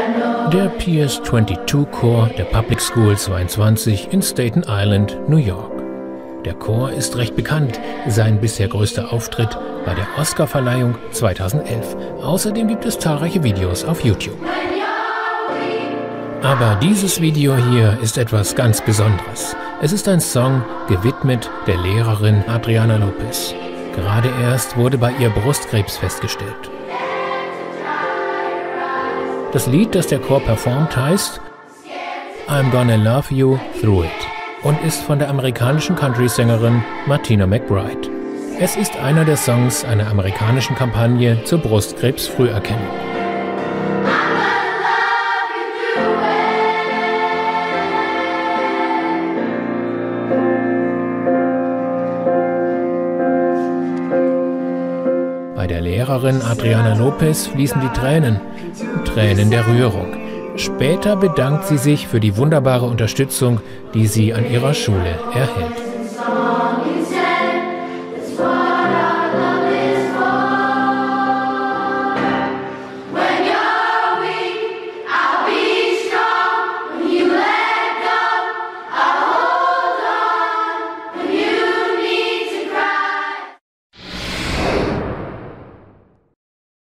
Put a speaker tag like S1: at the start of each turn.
S1: Der PS22-Chor der Public School 22 in Staten Island, New York. Der Chor ist recht bekannt. Sein bisher größter Auftritt war der Oscarverleihung 2011. Außerdem gibt es zahlreiche Videos auf YouTube. Aber dieses Video hier ist etwas ganz Besonderes. Es ist ein Song gewidmet der Lehrerin Adriana Lopez. Gerade erst wurde bei ihr Brustkrebs festgestellt. Das Lied, das der Chor performt, heißt I'm Gonna Love You Through It und ist von der amerikanischen Country-Sängerin Martina McBride. Es ist einer der Songs einer amerikanischen Kampagne zur Brustkrebsfrüherkennung. Bei der Lehrerin Adriana Lopez fließen die Tränen der Rührung. Später bedankt sie sich für die wunderbare Unterstützung, die sie an ihrer Schule erhält.